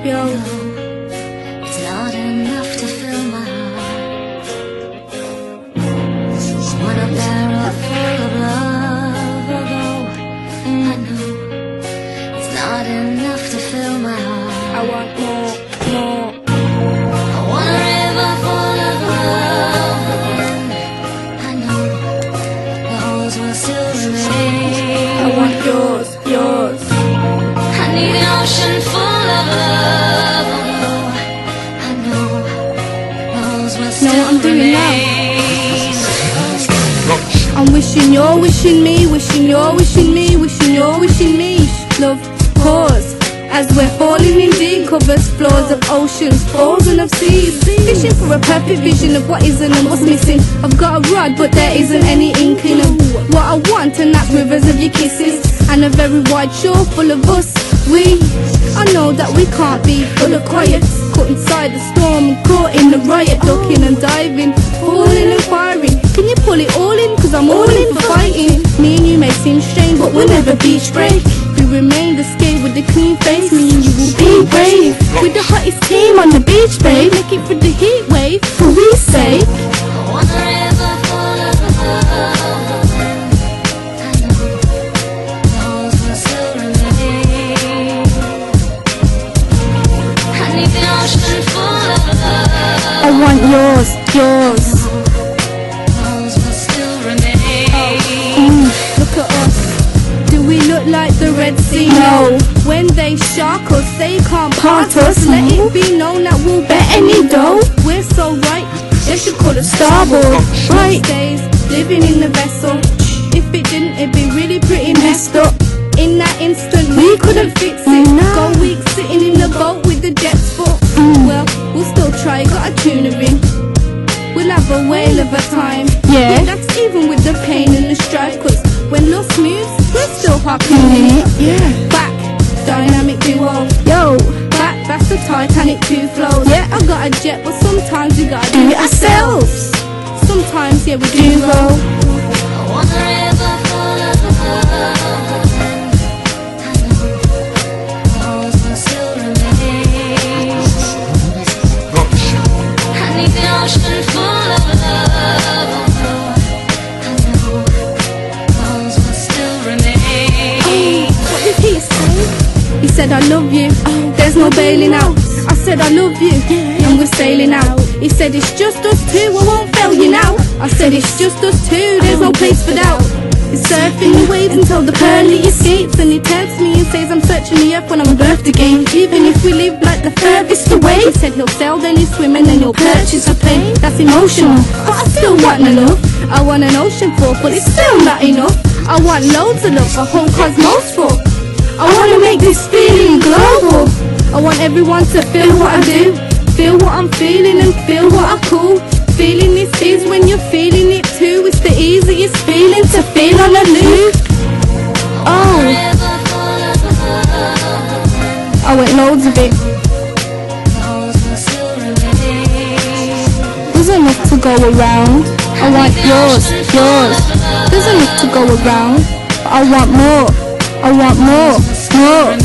yo. It's not enough to fill my heart. Want a barrel full of love, although I know it's not enough to fill my heart. I want more. I want a river full of love. I know the holes will still remain. I want yours. I need an ocean full of love. I know the holes will still Know what I'm doing now? remain. I'm wishing you're wishing me, wishing you're wishing me, wishing you're wishing me. Love, pause. As we're falling in deep, covers floors of oceans, frozen of seas. Fishing for a perfect vision of what isn't and what's missing. I've got a rod, but there isn't any inkling of what I want, and that's rivers of your kisses and a very wide shore full of us. I know that we can't be full of quiet, caught inside the storm, caught in the riot, ducking and diving, falling and firing. Can you pull it all in? Cause I'm all in for fighting. Me and you may seem strange, but we'll never beach break. We remain the skate with the clean face. Me and you will be brave. With the hottest team on the beach, babe. Make it through the heat wave, for we sake. I want a river full of love. I know the holes will still remain. I need an ocean full of love. I want yours. The holes will still remain. Look at us. Do we look like the Red Sea? No. When they shark us, they can't part us. Let it be known that we'll bet any dough. We're so right, they should call us starboard. Right days, living in the vessel. If it didn't, it'd be really pretty messed up. In that instant, we couldn't fix it. Go weak sitting in the boat with the jets full. Well, we'll still try, got a tuna in. We'll have a whale of a time. Yeah, that's even with the pain and the strife. Cause when lust moves, we're still harpooning it. Yeah, back, dynamic duo. Yo, back, that's the Titanic 2 flows. Yeah, I got a jet, but sometimes we gotta do it ourselves. Sometimes, yeah, we do go. I want a river full of love. I know the holes will still remain. I need an ocean full of love. I know the holes will still remain. What did he say? He said I love you, there's no bailing out. I said I love you, and we're sailing out. He said it's just us two, I won't fail you now. I said it's just us two, there's no place for doubt. He's surfing the waves until the pearly escapes, and he tempts me and says I'm searching the earth when I'm birthed again. Even if we live like the furthest away, he said he'll sail, then he'll swim, and then he'll purchase a plane. That's emotional, but I still want the love. I want an ocean full, but it's still not enough. I want loads of love, a whole cosmos full. I wanna make this feeling global. I want everyone to feel what I do, feel what I'm feeling and feel what I call. Feeling this is when you're feeling it too. It's the easiest feeling to feel on a loop. Oh, I went loads of it. There's enough to go around. I want yours. There's enough to go around, but I want more. I want more.